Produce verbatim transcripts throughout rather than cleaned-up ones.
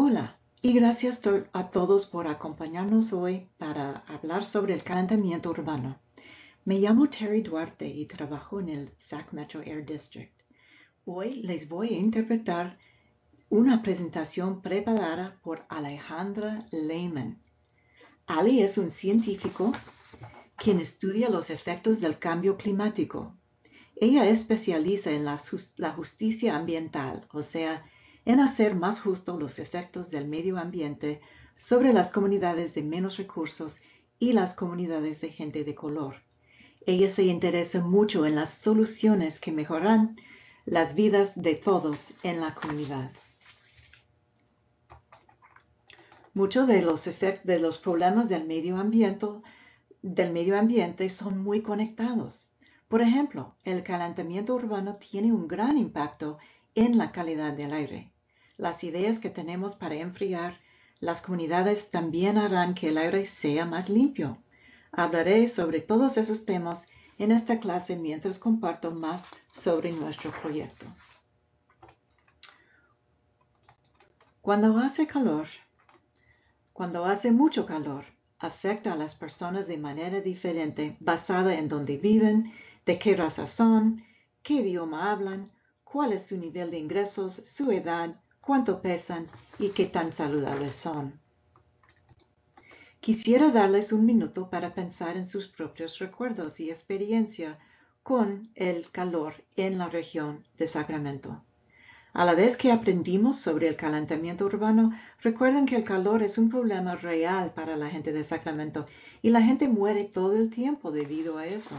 Hola y gracias to- a todos por acompañarnos hoy para hablar sobre el calentamiento urbano. Me llamo Terry Duarte y trabajo en el S A C Metro Air District. Hoy les voy a interpretar una presentación preparada por Alejandra Lehman. Ali es un científico quien estudia los efectos del cambio climático. Ella especializa en la, just- la justicia ambiental, o sea, en hacer más justo los efectos del medio ambiente sobre las comunidades de menos recursos y las comunidades de gente de color. Ella se interesa mucho en las soluciones que mejoran las vidas de todos en la comunidad. Muchos de los efectos de los problemas del medio ambiente, del medio ambiente son muy conectados. Por ejemplo, el calentamiento urbano tiene un gran impacto en la calidad del aire. Las ideas que tenemos para enfriar las comunidades también harán que el aire sea más limpio. Hablaré sobre todos esos temas en esta clase mientras comparto más sobre nuestro proyecto. Cuando hace calor, cuando hace mucho calor, afecta a las personas de manera diferente basada en dónde viven, de qué raza son, qué idioma hablan, cuál es su nivel de ingresos, su edad, cuánto pesan y qué tan saludables son. Quisiera darles un minuto para pensar en sus propios recuerdos y experiencia con el calor en la región de Sacramento. A la vez que aprendimos sobre el calentamiento urbano, recuerden que el calor es un problema real para la gente de Sacramento y la gente muere todo el tiempo debido a eso.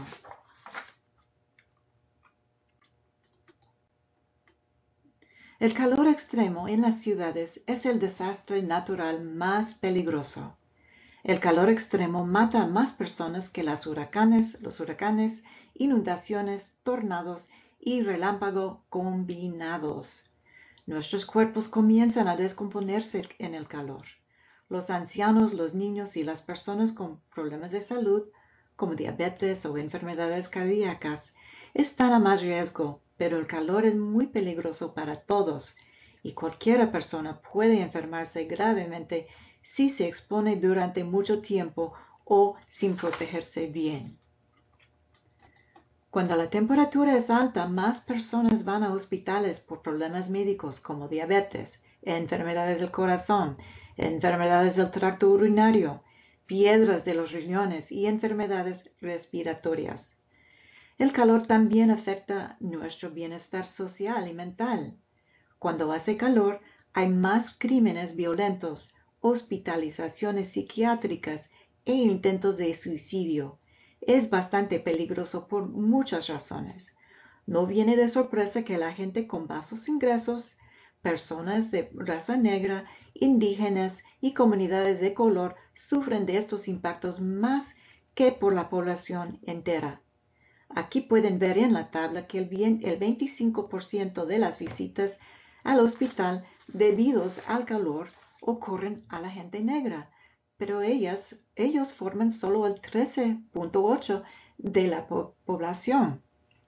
El calor extremo en las ciudades es el desastre natural más peligroso. El calor extremo mata a más personas que las huracanes, los huracanes, inundaciones, tornados y relámpago combinados. Nuestros cuerpos comienzan a descomponerse en el calor. Los ancianos, los niños y las personas con problemas de salud, como diabetes o enfermedades cardíacas, están a más riesgo, pero el calor es muy peligroso para todos y cualquier persona puede enfermarse gravemente si se expone durante mucho tiempo o sin protegerse bien. Cuando la temperatura es alta, más personas van a hospitales por problemas médicos como diabetes, enfermedades del corazón, enfermedades del tracto urinario, piedras de los riñones y enfermedades respiratorias. El calor también afecta nuestro bienestar social y mental. Cuando hace calor, hay más crímenes violentos, hospitalizaciones psiquiátricas e intentos de suicidio. Es bastante peligroso por muchas razones. No viene de sorpresa que la gente con bajos ingresos, personas de raza negra, indígenas y comunidades de color sufren de estos impactos más que por la población entera. Aquí pueden ver en la tabla que el, bien, el veinticinco por ciento de las visitas al hospital debidos al calor ocurren a la gente negra, pero ellas, ellos forman solo el trece punto ocho por ciento de la po población.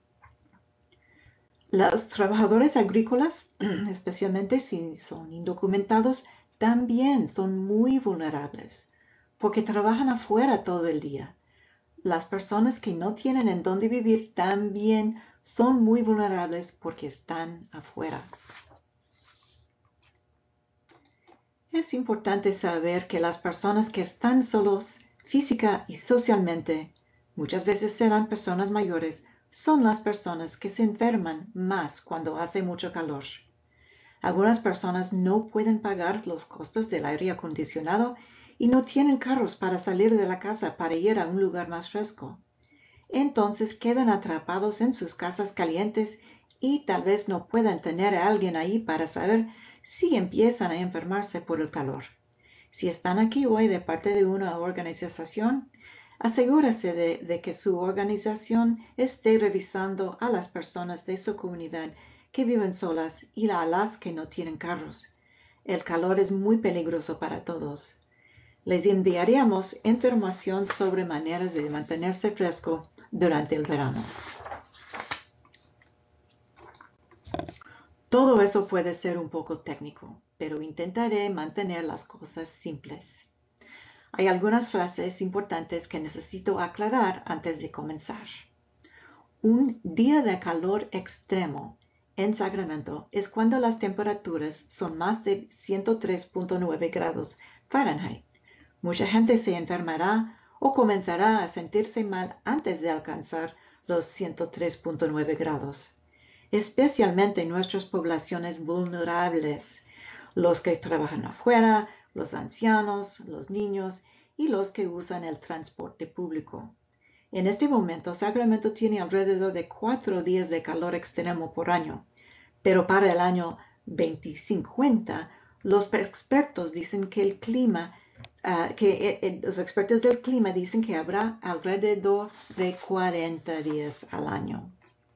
Los trabajadores agrícolas, especialmente si son indocumentados, también son muy vulnerables porque trabajan afuera todo el día. Las personas que no tienen en dónde vivir también son muy vulnerables porque están afuera. Es importante saber que las personas que están solos física y socialmente, muchas veces serán personas mayores, son las personas que se enferman más cuando hace mucho calor. Algunas personas no pueden pagar los costos del aire acondicionado y no tienen carros para salir de la casa para ir a un lugar más fresco. Entonces quedan atrapados en sus casas calientes y tal vez no puedan tener a alguien ahí para saber si empiezan a enfermarse por el calor. Si están aquí hoy de parte de una organización, asegúrese de, de que su organización esté revisando a las personas de su comunidad que viven solas y a las que no tienen carros. El calor es muy peligroso para todos. Les enviaríamos información sobre maneras de mantenerse fresco durante el verano. Todo eso puede ser un poco técnico, pero intentaré mantener las cosas simples. Hay algunas frases importantes que necesito aclarar antes de comenzar. Un día de calor extremo en Sacramento es cuando las temperaturas son más de ciento tres punto nueve grados Fahrenheit. Mucha gente se enfermará o comenzará a sentirse mal antes de alcanzar los ciento tres punto nueve grados, especialmente en nuestras poblaciones vulnerables, los que trabajan afuera, los ancianos, los niños y los que usan el transporte público. En este momento, Sacramento tiene alrededor de cuatro días de calor extremo por año, pero para el año veinte cincuenta, los expertos dicen que el clima, uh, que eh, los expertos del clima dicen que habrá alrededor de cuarenta días al año.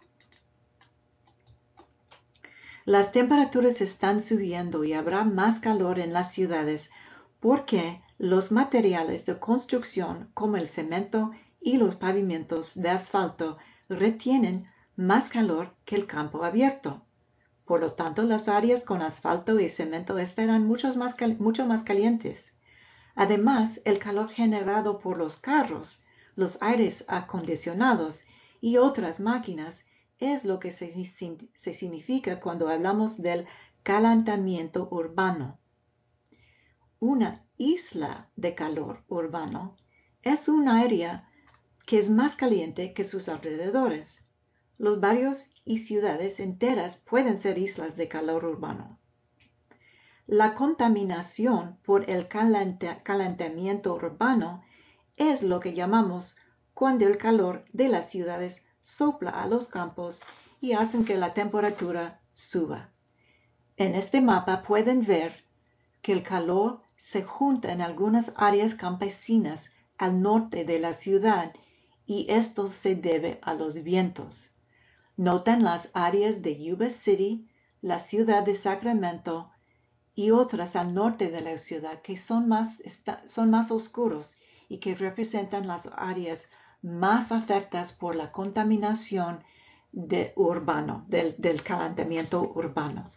Las temperaturas están subiendo y habrá más calor en las ciudades porque los materiales de construcción como el cemento y los pavimentos de asfalto retienen más calor que el campo abierto. Por lo tanto, las áreas con asfalto y cemento estarán mucho más, mucho más calientes. Además, el calor generado por los carros, los aires acondicionados y otras máquinas es lo que se, se significa cuando hablamos del calentamiento urbano. Una isla de calor urbano es un área que es más caliente que sus alrededores. Los barrios y ciudades enteras pueden ser islas de calor urbano. La contaminación por el calentamiento urbano es lo que llamamos cuando el calor de las ciudades sopla a los campos y hacen que la temperatura suba. En este mapa pueden ver que el calor se junta en algunas áreas campesinas al norte de la ciudad y esto se debe a los vientos. Notan las áreas de Yuba City, la ciudad de Sacramento y otras al norte de la ciudad que son más, está, son más oscuros y que representan las áreas más afectadas por la contaminación de urbano, del, del calentamiento urbano.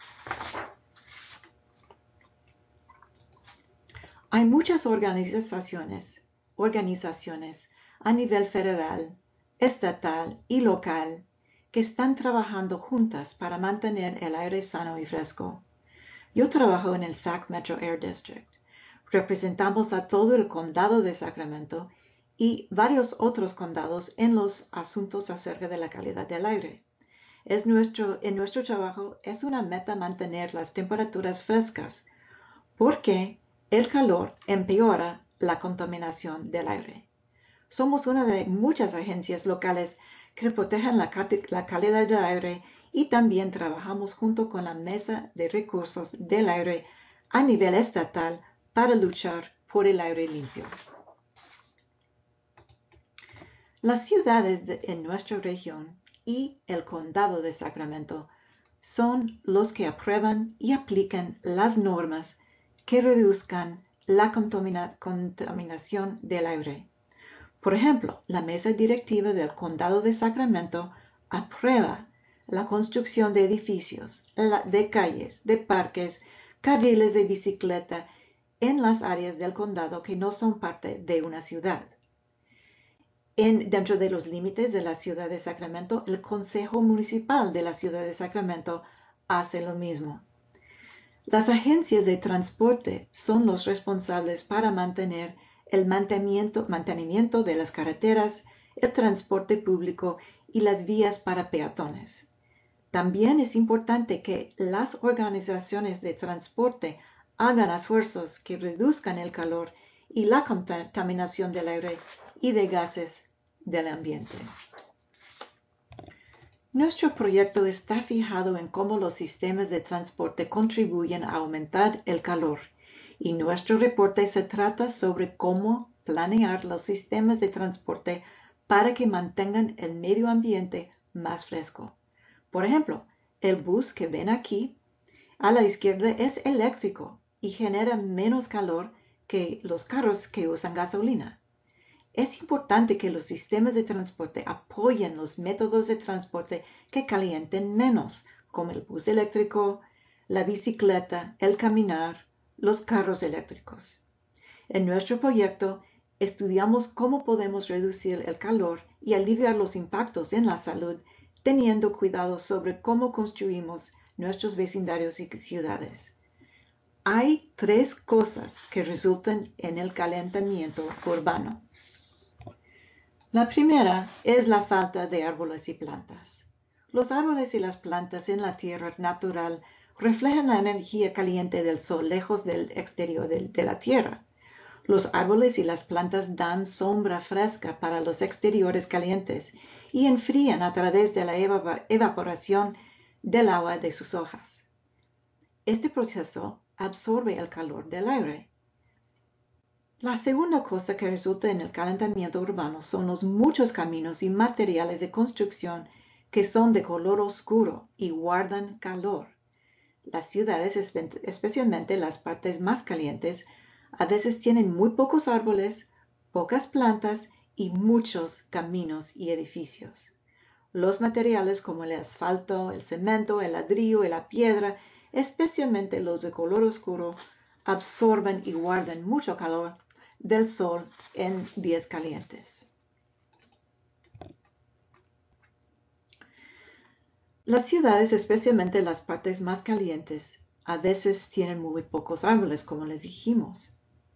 Hay muchas organizaciones, organizaciones a nivel federal, estatal y local que están trabajando juntas para mantener el aire sano y fresco. Yo trabajo en el Sac Metro Air District. Representamos a todo el condado de Sacramento y varios otros condados en los asuntos acerca de la calidad del aire. Es nuestro, en nuestro trabajo es una meta mantener las temperaturas frescas porque el calor empeora la contaminación del aire. Somos una de muchas agencias locales que protegen la, la calidad del aire y también trabajamos junto con la Mesa de Recursos del Aire a nivel estatal para luchar por el aire limpio. Las ciudades de, en nuestra región y el condado de Sacramento son los que aprueban y aplican las normas que reduzcan la contamina, contaminación del aire. Por ejemplo, la mesa directiva del condado de Sacramento aprueba la construcción de edificios, de calles, de parques, carriles de bicicleta en las áreas del condado que no son parte de una ciudad. En, dentro de los límites de la ciudad de Sacramento, el Consejo Municipal de la ciudad de Sacramento hace lo mismo. Las agencias de transporte son los responsables para mantener el mantenimiento, mantenimiento de las carreteras, el transporte público y las vías para peatones. También es importante que las organizaciones de transporte hagan esfuerzos que reduzcan el calor y la contaminación del aire y de gases del ambiente. Nuestro proyecto está fijado en cómo los sistemas de transporte contribuyen a aumentar el calor y nuestro reporte se trata sobre cómo planear los sistemas de transporte para que mantengan el medio ambiente más fresco. Por ejemplo, el bus que ven aquí a la izquierda es eléctrico y genera menos calor que los carros que usan gasolina. Es importante que los sistemas de transporte apoyen los métodos de transporte que calienten menos, como el bus eléctrico, la bicicleta, el caminar, los carros eléctricos. En nuestro proyecto, estudiamos cómo podemos reducir el calor y aliviar los impactos en la salud, teniendo cuidado sobre cómo construimos nuestros vecindarios y ciudades. Hay tres cosas que resultan en el calentamiento urbano. La primera es la falta de árboles y plantas. Los árboles y las plantas en la tierra natural reflejan la energía caliente del sol lejos del exterior de, de la tierra. Los árboles y las plantas dan sombra fresca para los exteriores calientes y enfrían a través de la evap- evaporación del agua de sus hojas. Este proceso absorbe el calor del aire. La segunda cosa que resulta en el calentamiento urbano son los muchos caminos y materiales de construcción que son de color oscuro y guardan calor. Las ciudades, espe- especialmente las partes más calientes, a veces tienen muy pocos árboles, pocas plantas y muchos caminos y edificios. Los materiales como el asfalto, el cemento, el ladrillo y la piedra, especialmente los de color oscuro, absorben y guardan mucho calor del sol en días calientes. Las ciudades, especialmente las partes más calientes, a veces tienen muy pocos árboles, como les dijimos.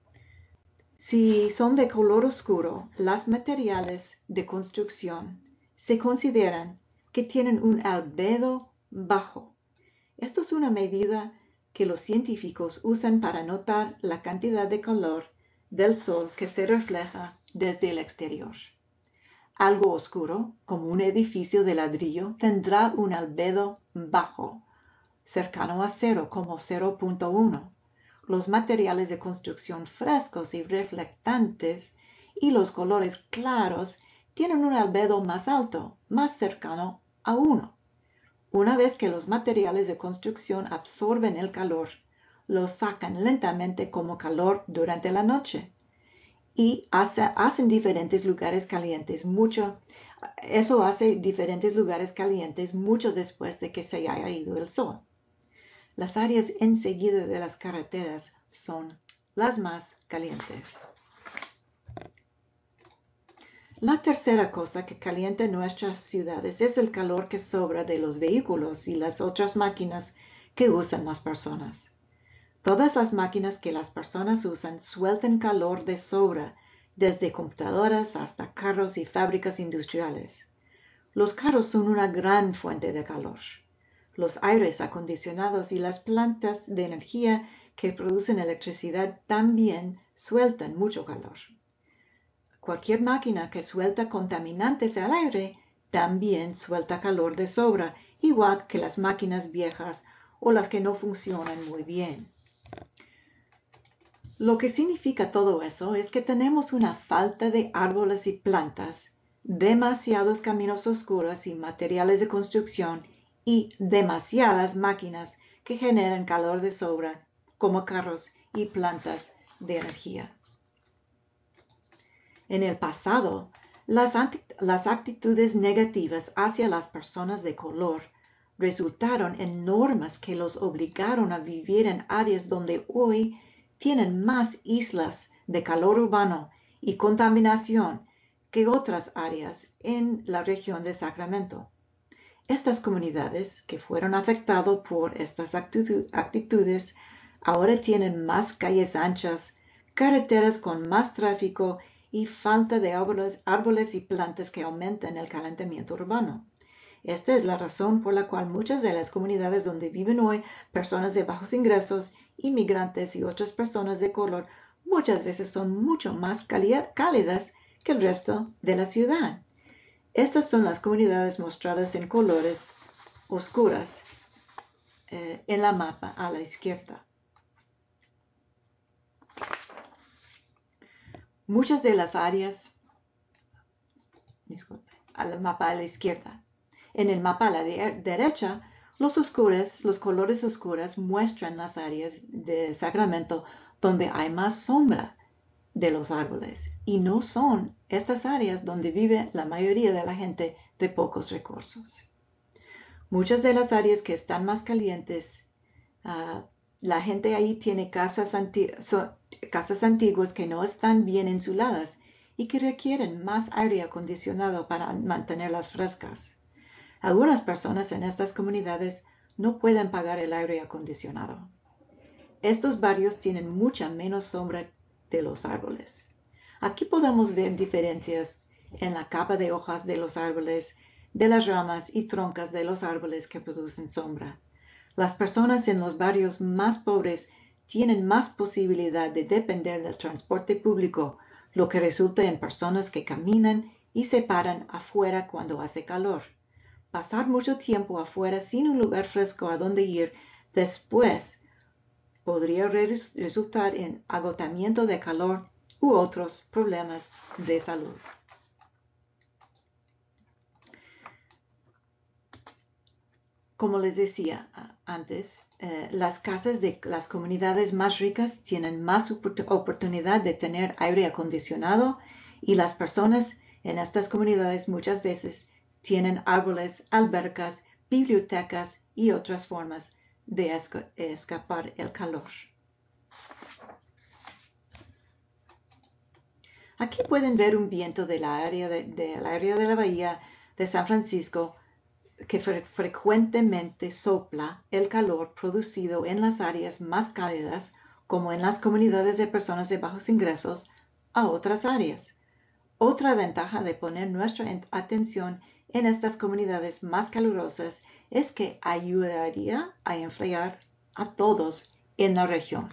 Si son de color oscuro, los materiales de construcción se consideran que tienen un albedo bajo. Esto es una medida que los científicos usan para notar la cantidad de calor del sol que se refleja desde el exterior. Algo oscuro, como un edificio de ladrillo, tendrá un albedo bajo, cercano a cero, como cero punto uno. Los materiales de construcción frescos y reflectantes y los colores claros tienen un albedo más alto, más cercano a uno. Una vez que los materiales de construcción absorben el calor, lo sacan lentamente como calor durante la noche y hace, hacen diferentes lugares calientes mucho. Eso hace diferentes lugares calientes mucho después de que se haya ido el sol. Las áreas enseguida de las carreteras son las más calientes. La tercera cosa que calienta nuestras ciudades es el calor que sobra de los vehículos y las otras máquinas que usan las personas. Todas las máquinas que las personas usan sueltan calor de sobra, desde computadoras hasta carros y fábricas industriales. Los carros son una gran fuente de calor. Los aires acondicionados y las plantas de energía que producen electricidad también sueltan mucho calor. Cualquier máquina que suelta contaminantes al aire también suelta calor de sobra, igual que las máquinas viejas o las que no funcionan muy bien. Lo que significa todo eso es que tenemos una falta de árboles y plantas, demasiados caminos oscuros y materiales de construcción y demasiadas máquinas que generan calor de sobra, como carros y plantas de energía. En el pasado, las, las actitudes negativas hacia las personas de color resultaron en normas que los obligaron a vivir en áreas donde hoy tienen más islas de calor urbano y contaminación que otras áreas en la región de Sacramento. Estas comunidades que fueron afectadas por estas actitudes ahora tienen más calles anchas, carreteras con más tráfico y falta de árboles, árboles y plantas que aumentan el calentamiento urbano. Esta es la razón por la cual muchas de las comunidades donde viven hoy personas de bajos ingresos, inmigrantes y otras personas de color muchas veces son mucho más cálidas que el resto de la ciudad. Estas son las comunidades mostradas en colores oscuras eh, en la mapa a la izquierda. Muchas de las áreas, disculpe, al mapa a la izquierda. En el mapa a la de derecha, los oscuros, los colores oscuros muestran las áreas de Sacramento donde hay más sombra de los árboles y no son estas áreas donde vive la mayoría de la gente de pocos recursos. Muchas de las áreas que están más calientes, uh, la gente ahí tiene casas, anti so, casas antiguas que no están bien insuladas y que requieren más aire acondicionado para mantenerlas frescas. Algunas personas en estas comunidades no pueden pagar el aire acondicionado. Estos barrios tienen mucha menos sombra de los árboles. Aquí podemos ver diferencias en la capa de hojas de los árboles, de las ramas y troncas de los árboles que producen sombra. Las personas en los barrios más pobres tienen más posibilidad de depender del transporte público, lo que resulta en personas que caminan y se paran afuera cuando hace calor. Pasar mucho tiempo afuera sin un lugar fresco a donde ir después podría resultar en agotamiento de calor u otros problemas de salud. Como les decía antes, eh, las casas de las comunidades más ricas tienen más oportunidad de tener aire acondicionado y las personas en estas comunidades muchas veces tienen árboles, albercas, bibliotecas y otras formas de esca- escapar el calor. Aquí pueden ver un viento de la área de, de, la área de la bahía de San Francisco que fre frecuentemente sopla el calor producido en las áreas más cálidas, como en las comunidades de personas de bajos ingresos, a otras áreas. Otra ventaja de poner nuestra atención en estas comunidades más calurosas es que ayudaría a enfriar a todos en la región.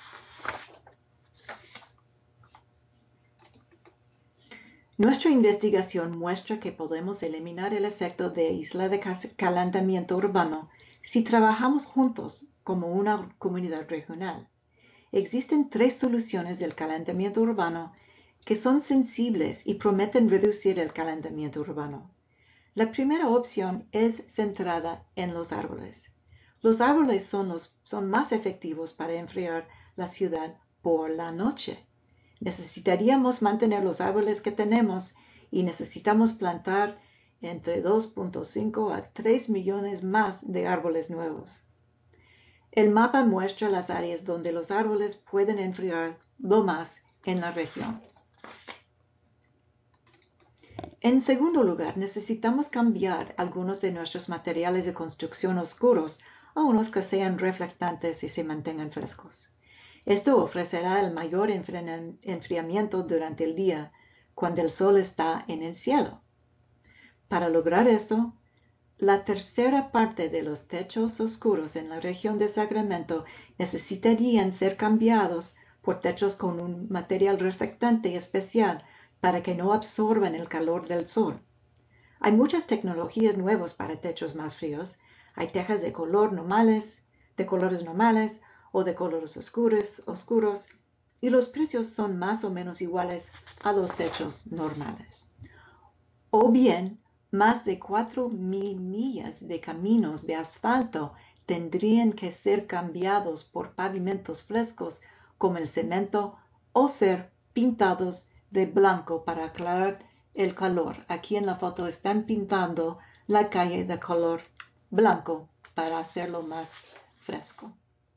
Nuestra investigación muestra que podemos eliminar el efecto de isla de calentamiento urbano si trabajamos juntos como una comunidad regional. Existen tres soluciones del calentamiento urbano que son sensibles y prometen reducir el calentamiento urbano. La primera opción es centrada en los árboles. Los árboles son, los, son más efectivos para enfriar la ciudad por la noche. Necesitaríamos mantener los árboles que tenemos y necesitamos plantar entre dos punto cinco a tres millones más de árboles nuevos. El mapa muestra las áreas donde los árboles pueden enfriar lo más en la región. En segundo lugar, necesitamos cambiar algunos de nuestros materiales de construcción oscuros a unos que sean reflectantes y se mantengan frescos. Esto ofrecerá el mayor enfriamiento durante el día, cuando el sol está en el cielo. Para lograr esto, la tercera parte de los techos oscuros en la región de Sacramento necesitarían ser cambiados por techos con un material reflectante especial para que no absorban el calor del sol. Hay muchas tecnologías nuevas para techos más fríos. Hay tejas de color normales, de colores normales, o de colores oscuros, oscuros, y los precios son más o menos iguales a los techos normales. O bien, más de cuatro mil millas de caminos de asfalto tendrían que ser cambiados por pavimentos frescos como el cemento o ser pintados de blanco para aclarar el calor. Aquí en la foto están pintando la calle de color blanco para hacerlo más fresco.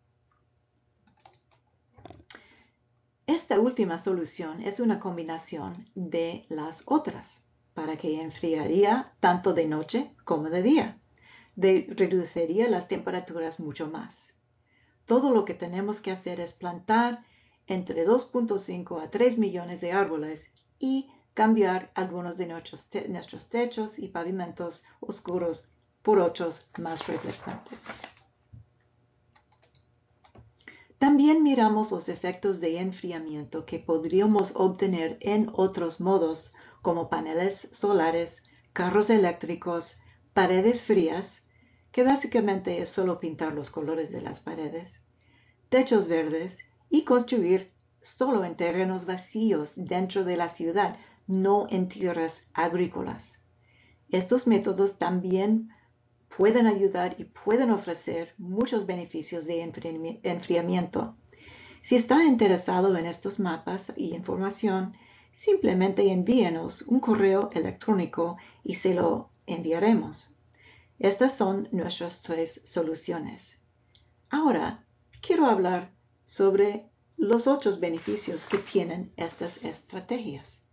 Esta última solución es una combinación de las otras, para que enfriaría tanto de noche como de día. De, reduciría las temperaturas mucho más. Todo lo que tenemos que hacer es plantar entre dos punto cinco a tres millones de árboles y cambiar algunos de nuestros, te nuestros techos y pavimentos oscuros por otros más reflectantes. También miramos los efectos de enfriamiento que podríamos obtener en otros modos, como paneles solares, carros eléctricos, paredes frías, que básicamente es solo pintar los colores de las paredes, techos verdes y construir solo en terrenos vacíos dentro de la ciudad, no en tierras agrícolas. Estos métodos también pueden ayudar y pueden ofrecer muchos beneficios de enfriamiento. Si está interesado en estos mapas y información, simplemente envíenos un correo electrónico y se lo enviaremos. Estas son nuestras tres soluciones. Ahora, quiero hablar sobre los otros beneficios que tienen estas estrategias.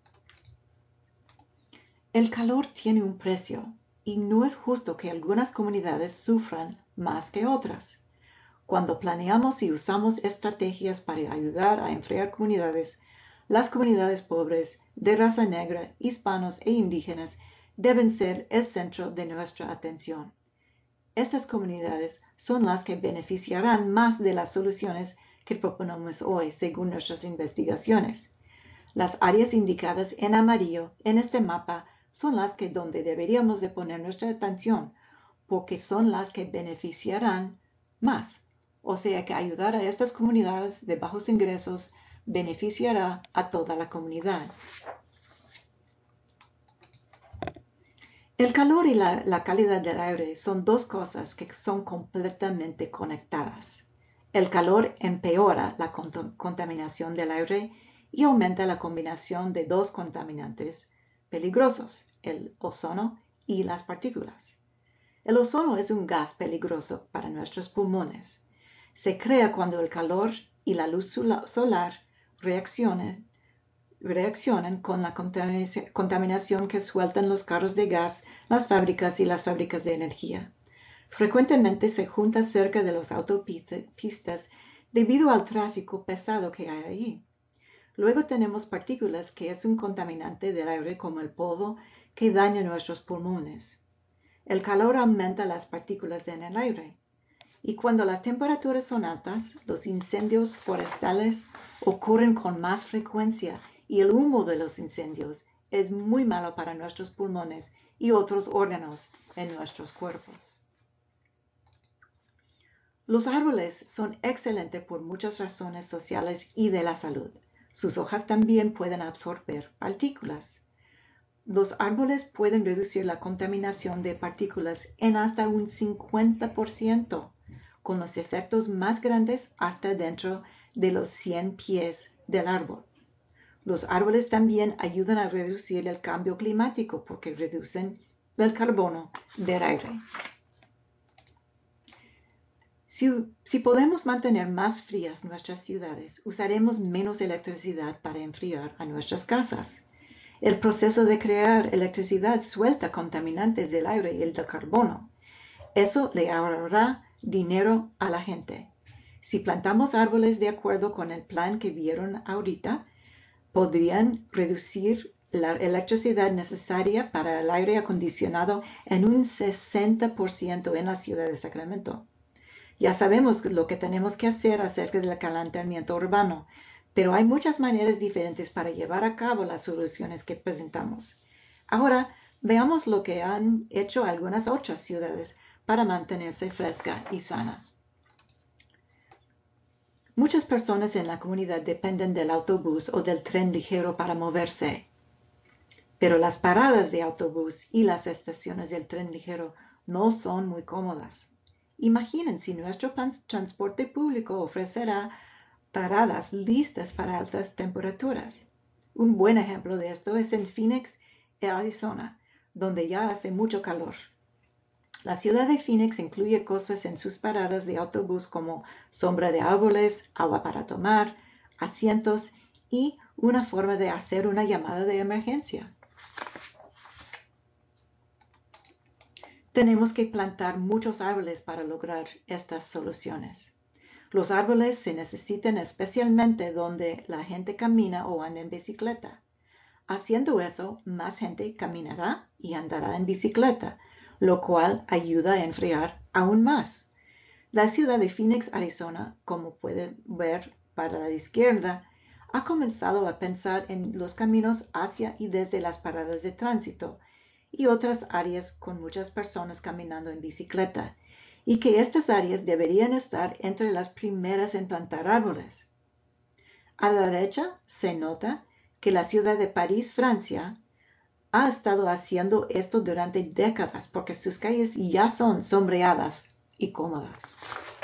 El calor tiene un precio y no es justo que algunas comunidades sufran más que otras. Cuando planeamos y usamos estrategias para ayudar a enfriar comunidades, las comunidades pobres, de raza negra, hispanos e indígenas deben ser el centro de nuestra atención. Estas comunidades son las que beneficiarán más de las soluciones que proponemos hoy según nuestras investigaciones. Las áreas indicadas en amarillo en este mapa son las que donde deberíamos de poner nuestra atención, porque son las que beneficiarán más. O sea que ayudar a estas comunidades de bajos ingresos beneficiará a toda la comunidad. El calor y la, la calidad del aire son dos cosas que son completamente conectadas. El calor empeora la cont- contaminación del aire y aumenta la combinación de dos contaminantes peligrosos, el ozono y las partículas. El ozono es un gas peligroso para nuestros pulmones. Se crea cuando el calor y la luz solar reaccionan, reaccionan con la contaminación que sueltan los carros de gas, las fábricas y las fábricas de energía. Frecuentemente se junta cerca de las autopistas debido al tráfico pesado que hay allí. Luego tenemos partículas, que es un contaminante del aire como el polvo que daña nuestros pulmones. El calor aumenta las partículas en el aire. Y cuando las temperaturas son altas, los incendios forestales ocurren con más frecuencia y el humo de los incendios es muy malo para nuestros pulmones y otros órganos en nuestros cuerpos. Los árboles son excelentes por muchas razones sociales y de la salud. Sus hojas también pueden absorber partículas. Los árboles pueden reducir la contaminación de partículas en hasta un cincuenta por ciento, con los efectos más grandes hasta dentro de los cien pies del árbol. Los árboles también ayudan a reducir el cambio climático porque reducen el carbono del aire. Si, si podemos mantener más frías nuestras ciudades, usaremos menos electricidad para enfriar a nuestras casas. El proceso de crear electricidad suelta contaminantes del aire y el del carbono. Eso le ahorrará dinero a la gente. Si plantamos árboles de acuerdo con el plan que vieron ahorita, podrían reducir la electricidad necesaria para el aire acondicionado en un sesenta por ciento en la ciudad de Sacramento. Ya sabemos lo que tenemos que hacer acerca del calentamiento urbano, pero hay muchas maneras diferentes para llevar a cabo las soluciones que presentamos. Ahora, veamos lo que han hecho algunas otras ciudades para mantenerse fresca y sana. Muchas personas en la comunidad dependen del autobús o del tren ligero para moverse, pero las paradas de autobús y las estaciones del tren ligero no son muy cómodas. Imaginen si nuestro transporte público ofrecerá paradas listas para altas temperaturas. Un buen ejemplo de esto es en Phoenix, Arizona, donde ya hace mucho calor. La ciudad de Phoenix incluye cosas en sus paradas de autobús como sombra de árboles, agua para tomar, asientos y una forma de hacer una llamada de emergencia. Tenemos que plantar muchos árboles para lograr estas soluciones. Los árboles se necesitan especialmente donde la gente camina o anda en bicicleta. Haciendo eso, más gente caminará y andará en bicicleta, lo cual ayuda a enfriar aún más. La ciudad de Phoenix, Arizona, como pueden ver para la izquierda, ha comenzado a pensar en los caminos hacia y desde las paradas de tránsito y otras áreas con muchas personas caminando en bicicleta, y que estas áreas deberían estar entre las primeras en plantar árboles. A la derecha se nota que la ciudad de París, Francia, ha estado haciendo esto durante décadas porque sus calles ya son sombreadas y cómodas.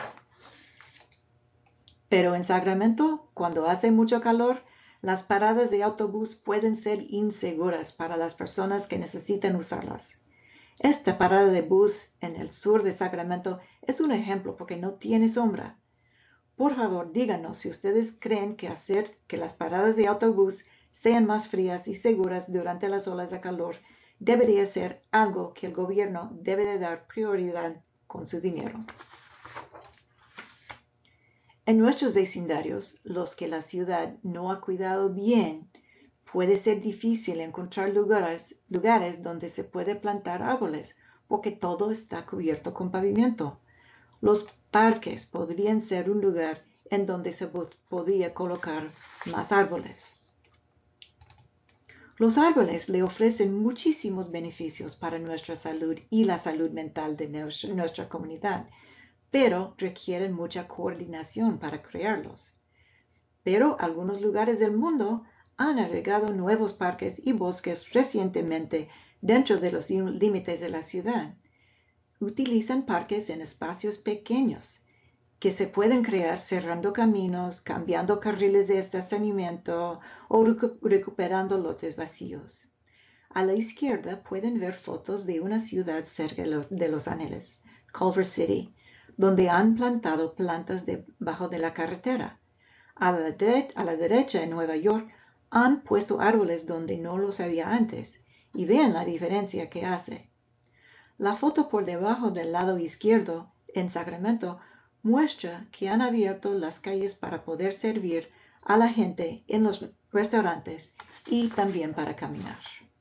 Pero en Sacramento, cuando hace mucho calor, las paradas de autobús pueden ser inseguras para las personas que necesitan usarlas. Esta parada de bus en el sur de Sacramento es un ejemplo porque no tiene sombra. Por favor, díganos si ustedes creen que hacer que las paradas de autobús sean más frías y seguras durante las olas de calor debería ser algo que el gobierno debe de dar prioridad con su dinero. En nuestros vecindarios, los que la ciudad no ha cuidado bien, puede ser difícil encontrar lugares, lugares donde se puede plantar árboles, porque todo está cubierto con pavimento. Los parques podrían ser un lugar en donde se podría colocar más árboles. Los árboles le ofrecen muchísimos beneficios para nuestra salud y la salud mental de nuestra, nuestra comunidad, pero requieren mucha coordinación para crearlos. Pero algunos lugares del mundo han agregado nuevos parques y bosques recientemente dentro de los límites de la ciudad. Utilizan parques en espacios pequeños que se pueden crear cerrando caminos, cambiando carriles de estacionamiento o recu- recuperando lotes vacíos. A la izquierda pueden ver fotos de una ciudad cerca de Los, de Los Ángeles, Culver City, donde han plantado plantas debajo de la carretera. A la, dere- a la derecha en Nueva York han puesto árboles donde no los había antes, y vean la diferencia que hace. La foto por debajo del lado izquierdo, en Sacramento, muestra que han abierto las calles para poder servir a la gente en los restaurantes y también para caminar.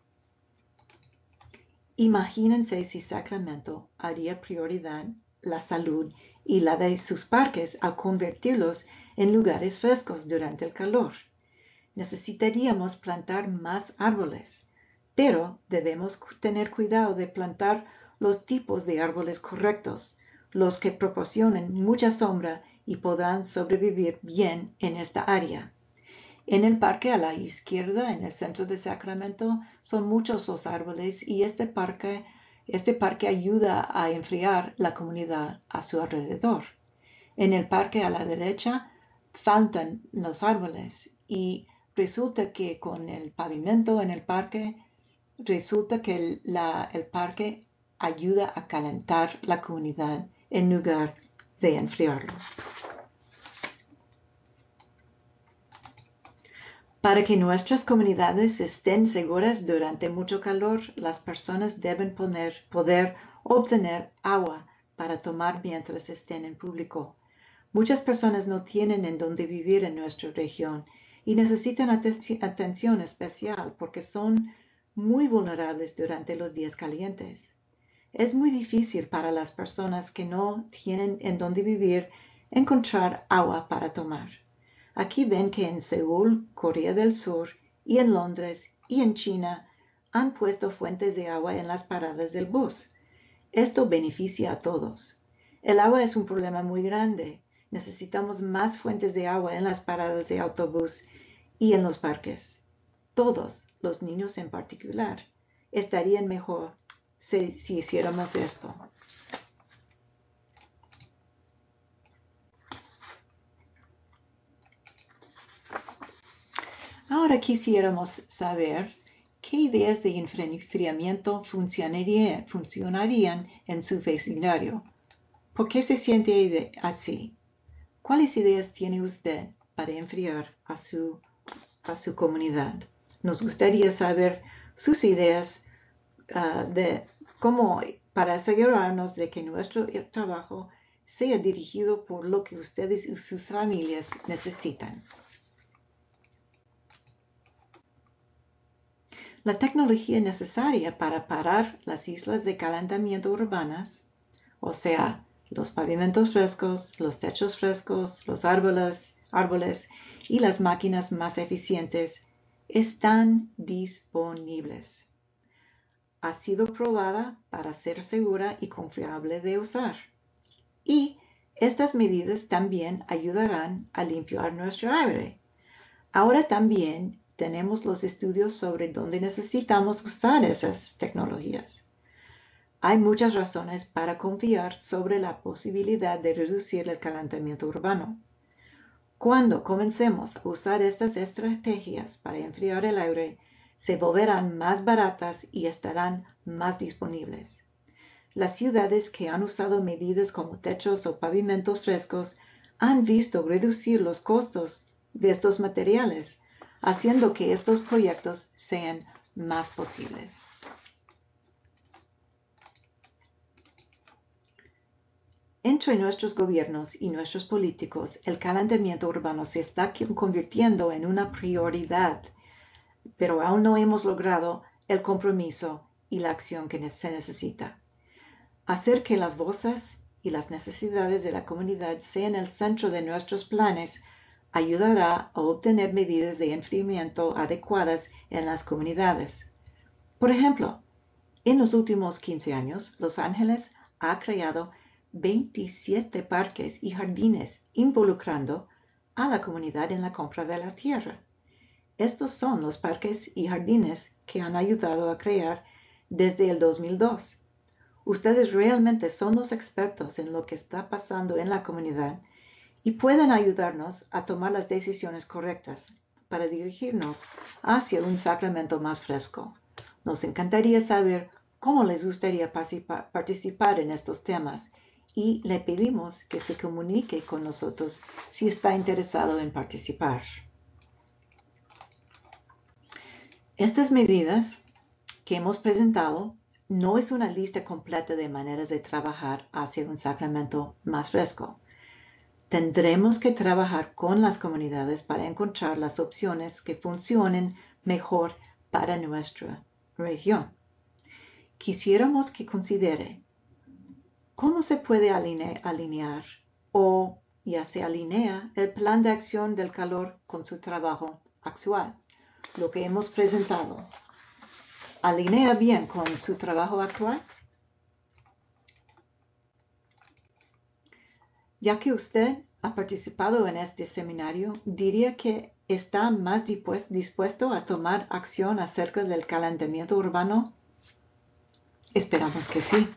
Imagínense si Sacramento haría prioridad la salud y la de sus parques al convertirlos en lugares frescos durante el calor. Necesitaríamos plantar más árboles, pero debemos tener cuidado de plantar los tipos de árboles correctos, los que proporcionen mucha sombra y podrán sobrevivir bien en esta área. En el parque a la izquierda, en el centro de Sacramento, son muchos los árboles y este parque, este parque ayuda a enfriar la comunidad a su alrededor. En el parque a la derecha faltan los árboles y resulta que con el pavimento en el parque, resulta que el, la, el parque ayuda a calentar la comunidad en lugar de enfriarlo. Para que nuestras comunidades estén seguras durante mucho calor, las personas deben poner, poder obtener agua para tomar mientras estén en público. Muchas personas no tienen en dónde vivir en nuestra región y necesitan aten- atención especial porque son muy vulnerables durante los días calientes. Es muy difícil para las personas que no tienen en dónde vivir encontrar agua para tomar. Aquí ven que en Seúl, Corea del Sur, y en Londres y en China han puesto fuentes de agua en las paradas del bus. Esto beneficia a todos. El agua es un problema muy grande. Necesitamos más fuentes de agua en las paradas de autobús y en los parques. Todos, los niños en particular, estarían mejor si, si hiciéramos esto. Ahora quisiéramos saber qué ideas de enfriamiento funcionaría, funcionarían en su vecindario. ¿Por qué se siente así? ¿Cuáles ideas tiene usted para enfriar a su, a su comunidad? Nos gustaría saber sus ideas uh, de cómo, para asegurarnos de que nuestro trabajo sea dirigido por lo que ustedes y sus familias necesitan. La tecnología necesaria para parar las islas de calentamiento urbanas, o sea, los pavimentos frescos, los techos frescos, los árboles, árboles y las máquinas más eficientes, están disponibles. Ha sido probada para ser segura y confiable de usar. Y estas medidas también ayudarán a limpiar nuestro aire. Ahora también tenemos los estudios sobre dónde necesitamos usar esas tecnologías. Hay muchas razones para confiar sobre la posibilidad de reducir el calentamiento urbano. Cuando comencemos a usar estas estrategias para enfriar el aire, se volverán más baratas y estarán más disponibles. las ciudades que han usado medidas como techos o pavimentos frescos han visto reducir los costos de estos materiales, haciendo que estos proyectos sean más posibles. Entre nuestros gobiernos y nuestros políticos, el calentamiento urbano se está convirtiendo en una prioridad, pero aún no hemos logrado el compromiso y la acción que se necesita. Hacer que las voces y las necesidades de la comunidad sean el centro de nuestros planes ayudará a obtener medidas de enfriamiento adecuadas en las comunidades. Por ejemplo, en los últimos quince años, Los Ángeles ha creado veintisiete parques y jardines involucrando a la comunidad en la compra de la tierra. Estos son los parques y jardines que han ayudado a crear desde el dos mil dos. Ustedes realmente son los expertos en lo que está pasando en la comunidad y pueden ayudarnos a tomar las decisiones correctas para dirigirnos hacia un Sacramento más fresco. Nos encantaría saber cómo les gustaría participar en estos temas y le pedimos que se comunique con nosotros si está interesado en participar. Estas medidas que hemos presentado no es una lista completa de maneras de trabajar hacia un Sacramento más fresco. Tendremos que trabajar con las comunidades para encontrar las opciones que funcionen mejor para nuestra región. Quisiéramos que considere cómo se puede aline- alinear o ya se alinea el plan de acción del calor con su trabajo actual. Lo que hemos presentado, ¿alinea bien con su trabajo actual? Ya que usted ha participado en este seminario, diría que está más dispuesto a tomar acción acerca del calentamiento urbano. Esperamos que sí.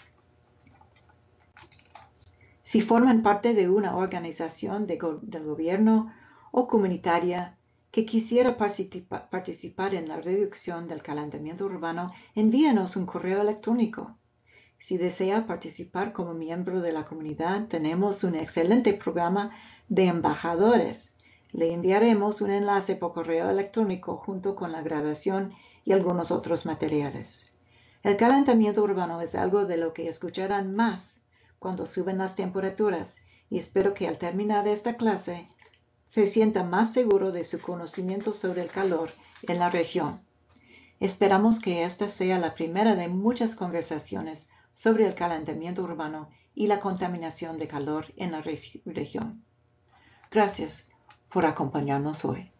Si forman parte de una organización de go- del gobierno o comunitaria que quisiera participa- participar en la reducción del calentamiento urbano, envíenos un correo electrónico. Si desea participar como miembro de la comunidad, tenemos un excelente programa de embajadores. Le enviaremos un enlace por correo electrónico junto con la grabación y algunos otros materiales. El calentamiento urbano es algo de lo que escucharán más cuando suben las temperaturas y espero que al terminar esta clase se sienta más seguro de su conocimiento sobre el calor en la región. Esperamos que esta sea la primera de muchas conversaciones sobre el calentamiento urbano y la contaminación de calor en la reg- región. Gracias por acompañarnos hoy.